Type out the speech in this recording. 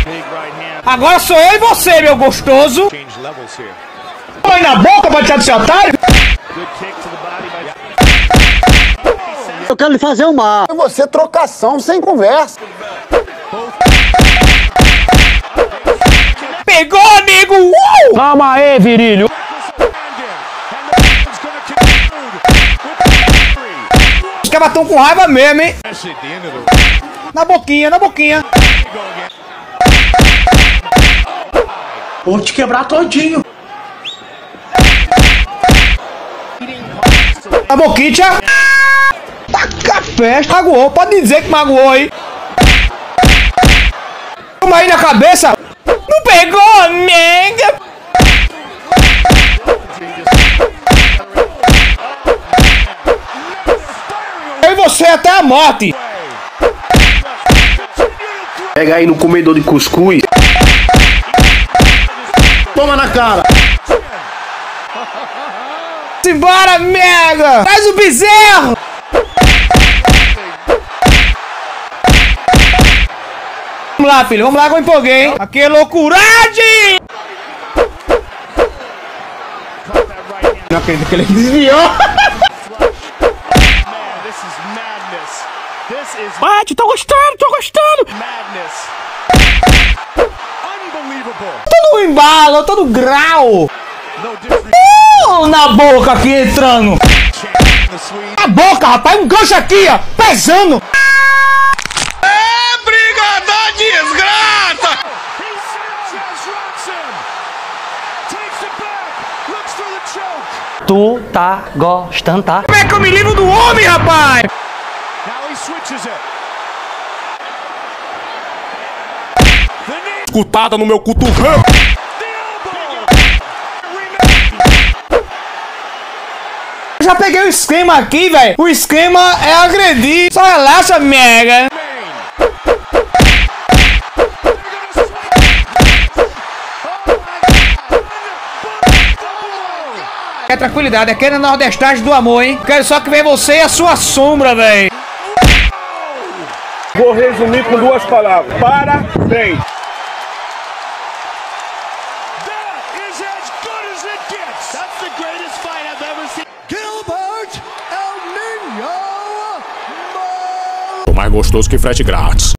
Agora sou eu e você, meu gostoso. Põe na boca, bateado desse otário. Eu quero lhe fazer um mal. E você trocação sem conversa. Pegou, amigo! Calma aí, virilho. Os caras estão com raiva mesmo, hein? Na boquinha, na boquinha. Vou te quebrar todinho. Na boquinha. Taca a festa. Magoou, pode dizer que magoou aí. Toma aí na cabeça. Não pegou, nega. Eu e você até a morte. Pega aí no comedor de cuscuz. Toma na cara. Simbora, mega. Traz o bezerro. Vamos lá, filho. Vamos lá que eu empolguei, hein? Aqui é loucuragem. Não acredito que ele desviou. Bate, tô gostando, tô gostando. Tô no embalo, eu tô no grau. Na boca aqui entrando. Na boca, rapaz, um gancho aqui, ó, pesando. É briga da desgraça! Tu tá gostando, tá? Como é que eu me livro do homem, rapaz? Escutada no meu cotovelo. Já peguei o esquema aqui, velho. O esquema é agredir. Só relaxa, mega. É tranquilidade, aqui é na Nordestagem do amor, hein? Quero só que venha você e a sua sombra, velho. Vou resumir com duas palavras. Parabéns. O mais gostoso que frete grátis.